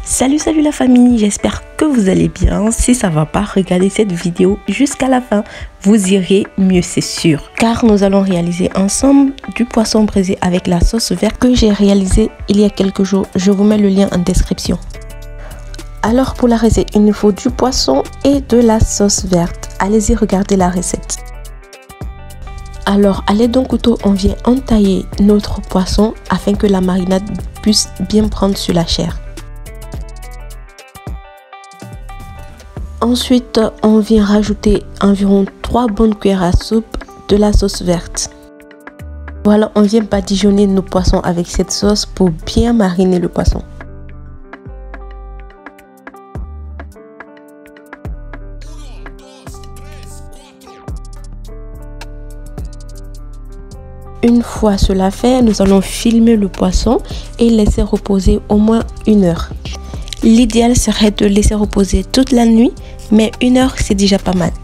Salut la famille, j'espère que vous allez bien. Si ça va pas, regardez cette vidéo jusqu'à la fin, vous irez mieux, c'est sûr. Car nous allons réaliser ensemble du poisson braisé avec la sauce verte que j'ai réalisé il y a quelques jours. Je vous mets le lien en description. Alors pour la recette, il nous faut du poisson et de la sauce verte. Allez-y, regardez la recette. Alors à l'aide d'un couteau, on vient entailler notre poisson afin que la marinade puisse bien prendre sur la chair. Ensuite, on vient rajouter environ 3 bonnes cuillères à soupe de la sauce verte. Voilà, on vient badigeonner nos poissons avec cette sauce pour bien mariner le poisson. Une fois cela fait, nous allons filmer le poisson et laisser reposer au moins 1 heure. L'idéal serait de laisser reposer toute la nuit, mais 1 heure c'est déjà pas mal.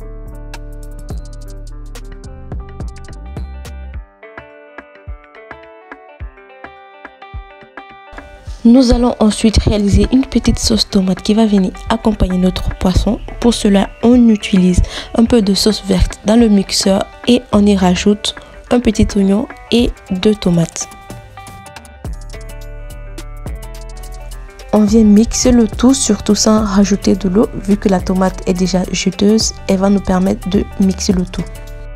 Nous allons ensuite réaliser une petite sauce tomate qui va venir accompagner notre poisson. Pour cela, on utilise un peu de sauce verte dans le mixeur et on y rajoute un petit oignon et 2 tomates. On vient mixer le tout, surtout sans rajouter de l'eau, vu que la tomate est déjà juteuse, elle va nous permettre de mixer le tout.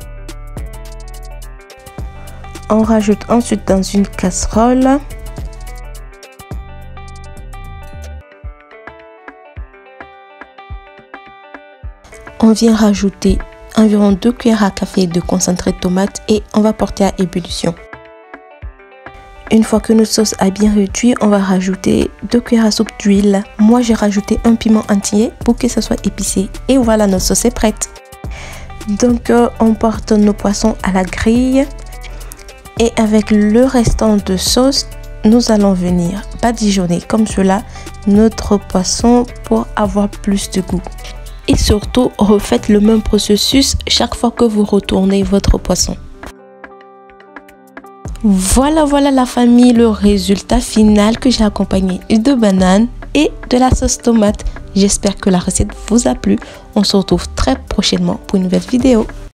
On rajoute ensuite dans une casserole on vient rajouter environ 2 cuillères à café de concentré de tomate et on va porter à ébullition. Une fois que notre sauce a bien réduit, on va rajouter 2 cuillères à soupe d'huile. Moi, j'ai rajouté un piment entier pour que ça soit épicé. Et voilà, notre sauce est prête. Donc, on porte nos poissons à la grille. Et avec le restant de sauce, nous allons venir badigeonner comme cela notre poisson pour avoir plus de goût. Et surtout, refaites le même processus chaque fois que vous retournez votre poisson. Voilà la famille, le résultat final que j'ai accompagné de bananes et de la sauce tomate. J'espère que la recette vous a plu. On se retrouve très prochainement pour une nouvelle vidéo.